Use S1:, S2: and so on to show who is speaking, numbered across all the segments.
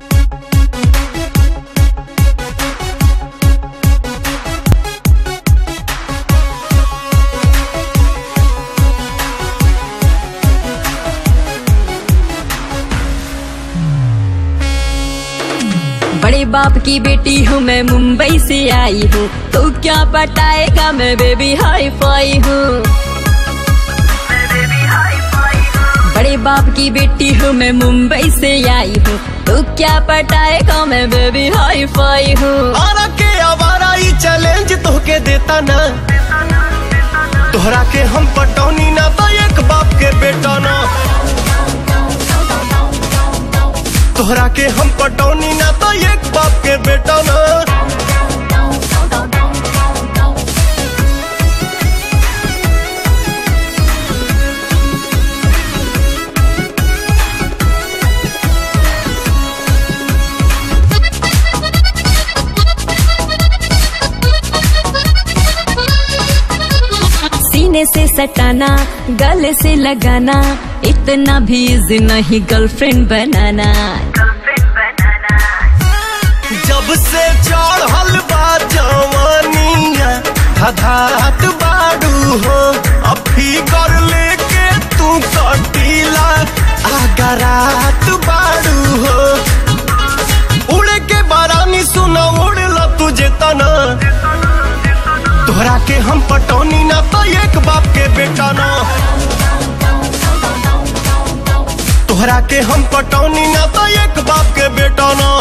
S1: बड़े बाप की बेटी हूँ मैं, मुंबई से आई हूँ, तो क्या पटाएगा मैं बेबी हाई फाई हूँ। बड़े बाप की बेटी हूँ मैं, मुंबई से आई हूँ, तो क्या पटाएगा मैं बेबी हाई फाई हूँ।
S2: आरा के आवारा ही चैलेंज तोहके देता ना, तोहरा के हम पटौनी ना तो एक बाप के बेटा ना, तोहरा के हम पटौनी ना तो एक बाप के बेटा ना।
S1: सीने से सटाना, गले से लगाना, इतना भी इजी नहीं गर्लफ्रेंड बनाना।
S2: जब से चढ़ल बा जवानिया धधात बाड़ू हो, अभी कर लेके तू कटीला आगरात बाड़ू हो। उड़े के बारानी सुना उड़ला तुझे तना, तोहरा के हम पटौनी ना तो एक बाप के बेटा ना, तोहरा के हम पटौनी ना तो एक बाप के बेटा ना।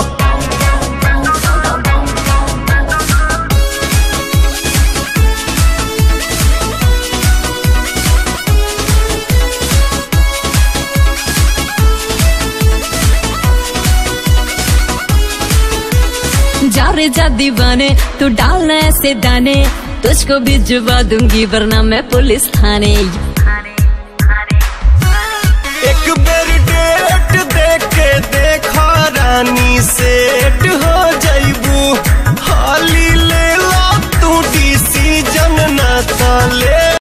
S1: जा रे जा दीवाने, तू डालना ऐसे दाने, तुझको भिजवा दूंगी वरना मैं पुलिस थाने।
S2: एक बेर डेट देके देखा रानी सेट हो